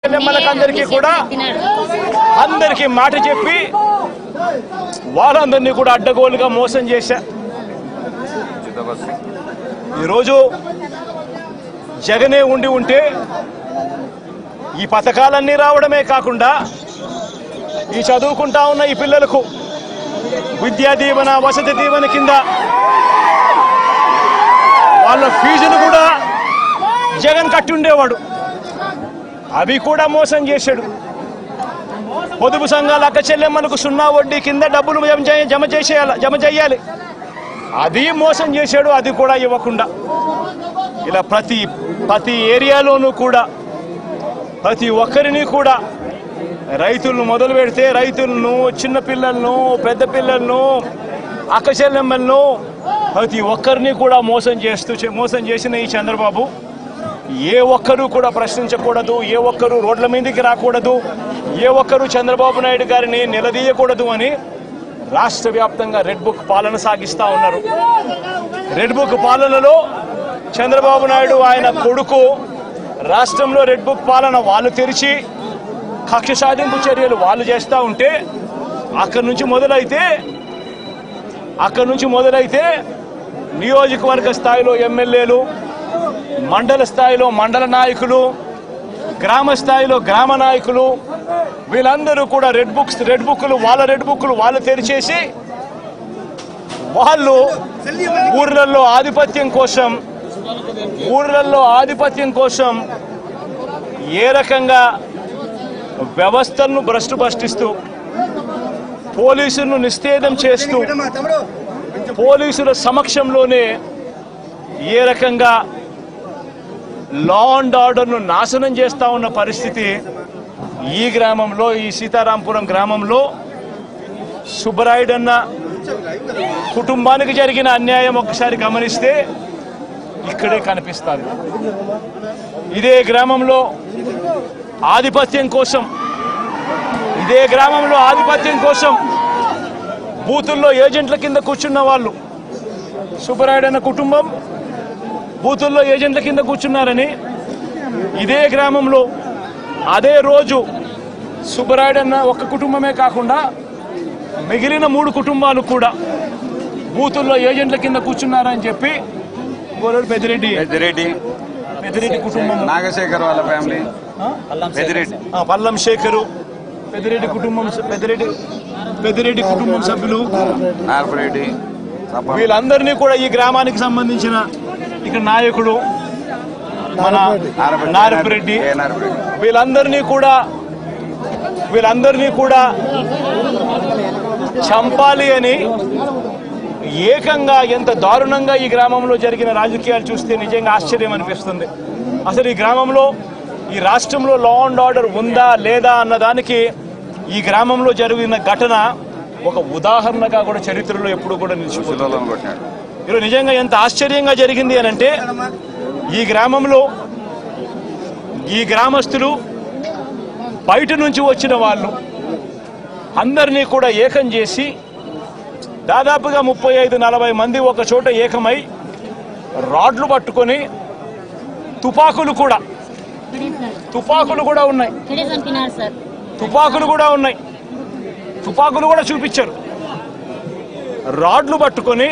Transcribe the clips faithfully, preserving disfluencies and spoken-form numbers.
అందరికీ కూడా అందరికీ మాట చెప్పి వాళ్ళందరినీ కూడా అడ్డగోలుగా మోసం చేశా. ఈరోజు జగనే ఉండి ఉంటే ఈ పథకాలన్నీ రావడమే కాకుండా ఈ చదువుకుంటా ఉన్న ఈ పిల్లలకు విద్యా దీవెన వసతి దీవెన కింద వాళ్ళ ఫీజును కూడా జగన్ కట్టి ఉండేవాడు. అవి కూడా మోసం చేశాడు. పొదుపు సంఘాల అక్క చెల్లెమ్మలకు సున్నా వడ్డీ కింద డబ్బులు జమ చేసేయాలి జమ చేయాలి అది మోసం చేశాడు. అది కూడా ఇవ్వకుండా ఇలా ప్రతి ప్రతి ఏరియాలోనూ కూడా ప్రతి ఒక్కరిని కూడా రైతులను మొదలు పెడితే రైతులను, చిన్న పిల్లలను, పెద్ద పిల్లలను, అక్క చెల్లెమ్మలను ప్రతి ఒక్కరిని కూడా మోసం చేస్తూ మోసం చేసిన ఈ చంద్రబాబు ఏ ఒక్కరూ కూడా ప్రశ్నించకూడదు, ఏ ఒక్కరూ రోడ్ల మీదకి రాకూడదు, ఏ ఒక్కరూ చంద్రబాబు నాయుడు గారిని నిలదీయకూడదు అని రాష్ట్ర వ్యాప్తంగా రెడ్ బుక్ పాలన సాగిస్తూ ఉన్నారు. రెడ్ బుక్ పాలనలో చంద్రబాబు నాయుడు ఆయన కొడుకు రాష్ట్రంలో రెడ్ బుక్ పాలన వాళ్ళు తెరిచి కక్ష సాధింపు చర్యలు వాళ్ళు చేస్తూ ఉంటే అక్కడి నుంచి మొదలైతే అక్కడి నుంచి మొదలైతే నియోజకవర్గ స్థాయిలో ఎమ్మెల్యేలు, మండల స్థాయిలో మండల నాయకులు, గ్రామ స్థాయిలో గ్రామ నాయకులు వీళ్ళందరూ కూడా రెడ్ బుక్స్ రెడ్ బుక్లు వాళ్ళ రెడ్ బుక్లు వాళ్ళు తెరిచేసి వాళ్ళు ఊర్లలో ఆధిపత్యం కోసం ఊర్లలో ఆధిపత్యం కోసం ఏ రకంగా వ్యవస్థలను భ్రష్టు భ్రష్టిస్తూ పోలీసులను నిస్తేదం చేస్తూ పోలీసుల సమక్షంలోనే ఏ రకంగా లా అండ్ ఆర్డర్ను నాశనం చేస్తూ ఉన్న పరిస్థితి ఈ గ్రామంలో, ఈ సీతారాంపురం గ్రామంలో సుబ్బరాయుడన్న కుటుంబానికి జరిగిన అన్యాయం ఒకసారి గమనిస్తే ఇక్కడే కనిపిస్తుంది. ఇదే గ్రామంలో ఆధిపత్యం కోసం ఇదే గ్రామంలో ఆధిపత్యం కోసం బూతుల్లో ఏజెంట్ల కింద కూర్చున్న వాళ్ళు సుబ్బరాయుడన్న కుటుంబం బూతుల్లో ఏజెంట్ల కింద కూర్చున్నారని ఇదే గ్రామంలో అదే రోజు సుబ్బరాయుడన్న ఒక్క కుటుంబమే కాకుండా మిగిలిన మూడు కుటుంబాలు కూడా బూతుల్లో ఏజెంట్ల కింద కూర్చున్నారని చెప్పి పెద్దిరెడ్డి పెద్దిరెడ్డి పెద్దిరెడ్డి కుటుంబం, నాగశేఖర్ వాళ్ళ ఫ్యామిలీ, పెద్దిరెడ్డి పల్లం శేఖరు, పెద్దిరెడ్డి కుటుంబం పెద్దిరెడ్డి పెద్దిరెడ్డి కుటుంబం సభ్యులు నారపరెడ్డి వీళ్ళందరినీ కూడా ఈ గ్రామానికి సంబంధించిన ఇక్కడ నాయకుడు మన నారపరెడ్డి వీళ్ళందరినీ కూడా వీళ్ళందరినీ కూడా చంపాలి అని ఏకంగా ఎంత దారుణంగా ఈ గ్రామంలో జరిగిన రాజకీయాలు చూస్తే నిజంగా ఆశ్చర్యం అనిపిస్తుంది. అసలు ఈ గ్రామంలో ఈ రాష్ట్రంలో లా అండ్ ఆర్డర్ ఉందా లేదా అన్నదానికి ఈ గ్రామంలో జరిగిన ఘటన ఒక ఉదాహరణగా కూడా చరిత్రలో ఎప్పుడు కూడా నిలిచిపోతుంది. ఈరోజు నిజంగా ఎంత ఆశ్చర్యంగా జరిగింది అని అంటే ఈ గ్రామంలో ఈ గ్రామస్తులు బయట నుంచి వచ్చిన వాళ్ళు అందరినీ కూడా ఏకం చేసి దాదాపుగా ముప్పై ఐదు నలభై మంది ఒక చోట ఏకమై రాడ్లు పట్టుకొని తుపాకులు కూడా తుపాకులు కూడా ఉన్నాయి తుపాకులు కూడా ఉన్నాయి తుపాకులు కూడా చూపించారు. రాడ్లు పట్టుకొని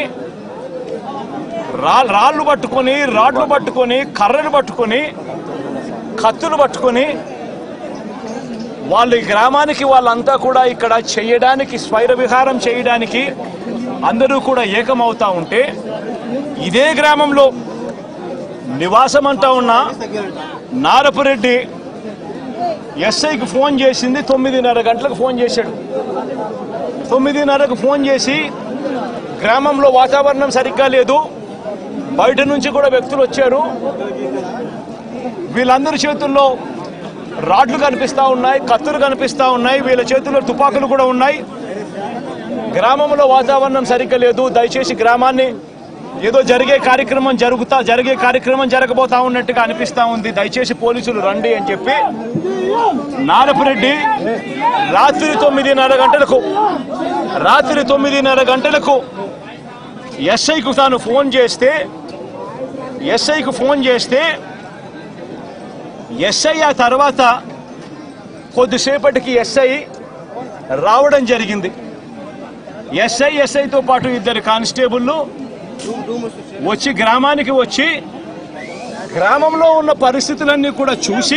రా రాళ్ళు పట్టుకొని రాడ్లు పట్టుకొని కర్రలు పట్టుకొని కత్తులు పట్టుకొని వాళ్ళు ఈ గ్రామానికి వాళ్ళంతా కూడా ఇక్కడ చేయడానికి స్వైర విహారం చేయడానికి అందరూ కూడా ఏకమవుతా ఉంటే ఇదే గ్రామంలో నివాసం అంటా ఉన్న నారపరెడ్డి ఎస్ఐకి ఫోన్ చేసింది తొమ్మిదిన్నర గంటలకు ఫోన్ చేశాడు. తొమ్మిదిన్నరకు ఫోన్ చేసి గ్రామంలో వాతావరణం సరిగ్గా లేదు, బయట నుంచి కూడా వ్యక్తులు వచ్చారు, వీళ్ళందరి చేతుల్లో రాడ్లు కనిపిస్తూ ఉన్నాయి, కత్తులు కనిపిస్తూ ఉన్నాయి, వీళ్ళ చేతుల్లో తుపాకులు కూడా ఉన్నాయి, గ్రామంలో వాతావరణం సరిగ్గా లేదు, దయచేసి గ్రామాన్ని ఏదో జరిగే కార్యక్రమం జరుగుతా జరిగే కార్యక్రమం జరగబోతా ఉన్నట్టుగా అనిపిస్తూ ఉంది, దయచేసి పోలీసులు రండి అని చెప్పి నారపరెడ్డి రాత్రి తొమ్మిదిన్నర గంటలకు రాత్రి తొమ్మిదిన్నర గంటలకు ఎస్ఐకు తాను ఫోన్ చేస్తే ఎస్ఐకు ఫోన్ చేస్తే ఎస్ఐ ఆ తర్వాత కొద్దిసేపటికి ఎస్ఐ రావడం జరిగింది. ఎస్ఐ ఎస్ఐతో పాటు ఇద్దరు కానిస్టేబుళ్ళు వచ్చి గ్రామానికి వచ్చి గ్రామంలో ఉన్న పరిస్థితులన్నీ కూడా చూసి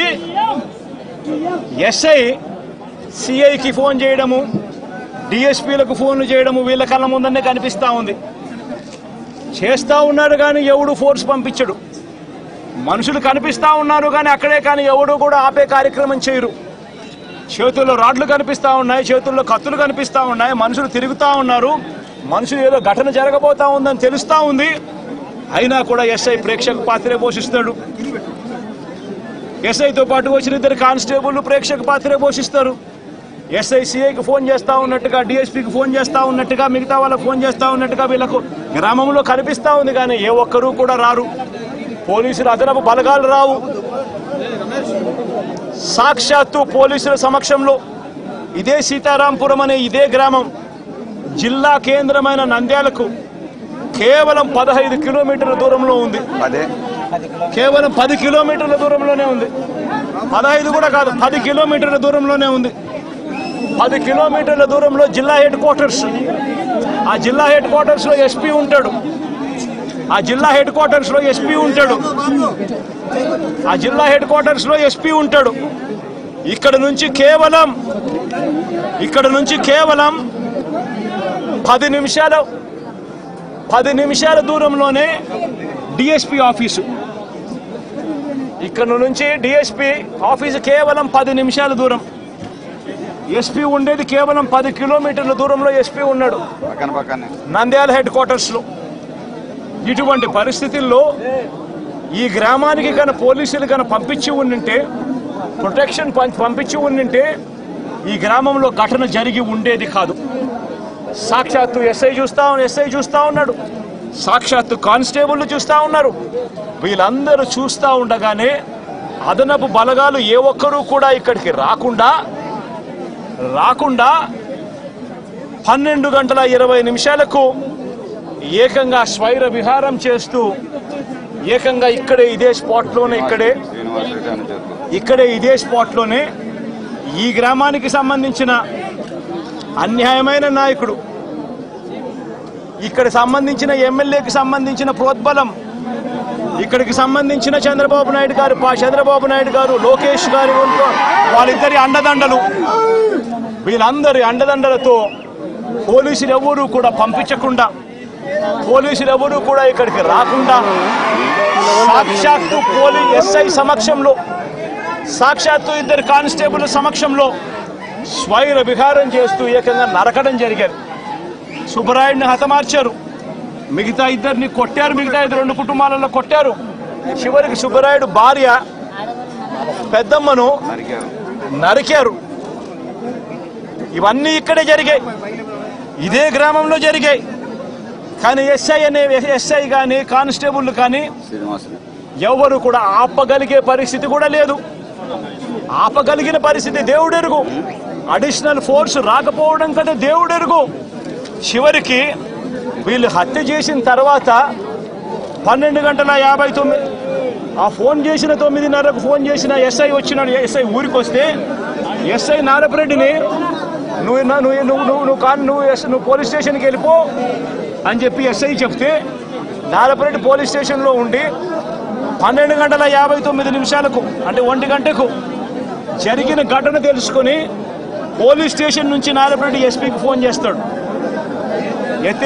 ఎస్ఐ సిఐకి ఫోన్ చేయడము, డిఎస్పీలకు ఫోన్లు చేయడము వీళ్ళ కళ్ళ ముందనే కనిపిస్తూ ఉంది. చేస్తూ ఉన్నారు కానీ ఎవడు ఫోర్స్ పంపించడు. మనుషులు కనిపిస్తూ ఉన్నారు కానీ అక్కడే కానీ ఎవడు కూడా ఆపే కార్యక్రమం చేయరు. చేతుల్లో రాడ్లు కనిపిస్తూ ఉన్నాయి, చేతుల్లో కత్తులు కనిపిస్తూ ఉన్నాయి, మనుషులు తిరుగుతూ ఉన్నారు. మనుషులు ఏదో ఘటన జరగబోతా ఉందని తెలుస్తూ ఉంది. అయినా కూడా ఎస్ఐ ప్రేక్షక పాత్రే పోషిస్తాడు. ఎస్ఐతో పాటు వచ్చిన ఇద్దరు కానిస్టేబుల్ ప్రేక్షక పాత్రే పోషిస్తారు. ఎస్ఐ సిఐకి ఫోన్ చేస్తూ ఉన్నట్టుగా, డిఎస్పీకి ఫోన్ చేస్తూ ఉన్నట్టుగా, మిగతా వాళ్ళకి ఫోన్ చేస్తూ ఉన్నట్టుగా వీళ్ళకు గ్రామంలో కనిపిస్తూ ఉంది కానీ ఏ ఒక్కరూ కూడా రారు. పోలీసులు అదనపు బలగాలు రావు. సాక్షాత్తు పోలీసుల సమక్షంలో ఇదే సీతారాంపురం అనే ఇదే గ్రామం జిల్లా కేంద్రమైన నంద్యాలకు కేవలం పదహైదు కిలోమీటర్ల దూరంలో ఉంది. కేవలం పది కిలోమీటర్ల దూరంలోనే ఉంది. పదహైదు కూడా కాదు, పది కిలోమీటర్ల దూరంలోనే ఉంది. పది కిలోమీటర్ల దూరంలో జిల్లా హెడ్ క్వార్టర్స్. ఆ జిల్లా హెడ్ క్వార్టర్స్ లో ఎస్పీ ఉంటాడు. ఆ జిల్లా హెడ్ క్వార్టర్స్ లో ఎస్పీ ఉంటాడు. ఆ జిల్లా హెడ్ క్వార్టర్స్ లో ఎస్పీ ఉంటాడు. ఇక్కడ నుంచి కేవలం ఇక్కడ నుంచి కేవలం పది నిమిషాల పది నిమిషాల దూరంలోనే డిఎస్పీ ఆఫీసు. ఇక్కడ నుంచి డిఎస్పీ ఆఫీసు కేవలం పది నిమిషాల దూరం. ఎస్పీ ఉండేది కేవలం పది కిలోమీటర్ల దూరంలో ఎస్పీ ఉన్నాడు నంద్యాల హెడ్ క్వార్టర్స్ లో. ఇటువంటి పరిస్థితుల్లో ఈ గ్రామానికి కన పోలీసులు కన పంపించి ఉండింటే, ప్రొటెక్షన్ పంపించి ఉండింటే ఈ గ్రామంలో ఘటన జరిగి ఉండేది కాదు. సాక్షాత్తు ఎస్ఐ చూస్తా ఎస్ఐ చూస్తా ఉన్నాడు, సాక్షాత్తు కానిస్టేబుల్ చూస్తా ఉన్నారు. వీళ్ళందరూ చూస్తా ఉండగానే అదనపు బలగాలు ఏ ఒక్కరూ కూడా ఇక్కడికి రాకుండా రాకుండా పన్నెండు గంటల ఇరవై నిమిషాలకు ఏకంగా స్వైర విహారం చేస్తూ ఏకంగా ఇక్కడే ఇదే స్పాట్లోనే ఇక్కడే ఇక్కడే ఇదే స్పాట్లోనే ఈ గ్రామానికి సంబంధించిన అన్యాయమైన నాయకుడు, ఇక్కడ సంబంధించిన ఎమ్మెల్యేకి సంబంధించిన ప్రోద్బలం, ఇక్కడికి సంబంధించిన చంద్రబాబు నాయుడు గారు చంద్రబాబు నాయుడు గారు లోకేష్ గారి వాళ్ళిద్దరి అండదండలు, వీళ్ళందరి అండదండలతో పోలీసులు ఎవరూ కూడా పంపించకుండా, పోలీసులు ఎవరూ కూడా ఇక్కడికి రాకుండా సాక్షాత్తు పోలీస్ ఎస్ఐ సమక్షంలో, సాక్షాత్తు ఇద్దరు కానిస్టేబుల్ సమక్షంలో స్వైర విహారం చేస్తూ ఏకంగా నరకడం జరిగారు. సుబ్బరాయుడిని హతమార్చారు, మిగతా ఇద్దరిని కొట్టారు, మిగతా ఇద్దరు రెండు కుటుంబాలలో కొట్టారు. చివరికి సుబ్బరాయుడు భార్య పెద్దమ్మను నరికారు. ఇవన్నీ ఇక్కడే జరిగాయి, ఇదే గ్రామంలో జరిగాయి. కానీ ఎస్ఐ అనే ఎస్ఐ కానీ కానిస్టేబుల్ కానీ ఎవరు కూడా ఆపగలిగే పరిస్థితి కూడా లేదు. ఆపగలిగిన పరిస్థితి దేవుడెరుగు. అడిషనల్ ఫోర్స్ రాకపోవడం కదా దేవుడెరుగు. చివరికి వీళ్ళు హత్య చేసిన తర్వాత పన్నెండు గంటల యాభై తొమ్మిది ఆ ఫోన్ చేసిన తొమ్మిదిన్నరకు ఫోన్ చేసిన ఎస్ఐ వచ్చినాడు. ఎస్ఐ ఊరికి వస్తే ఎస్ఐ నారపరెడ్డిని నువ్వు నువ్వు నువ్వు నువ్వు నువ్వు కానీ నువ్వు నువ్వు పోలీస్ స్టేషన్కి వెళ్ళిపో అని చెప్పి ఎస్ఐ చెప్తే నారపరెడ్డి పోలీస్ స్టేషన్లో ఉండి పన్నెండు గంటల యాభై తొమ్మిది నిమిషాలకు అంటే ఒంటి గంటకు జరిగిన ఘటన తెలుసుకొని పోలీస్ స్టేషన్ నుంచి నారపరెడ్డి ఎస్పీకి ఫోన్ చేస్తాడు.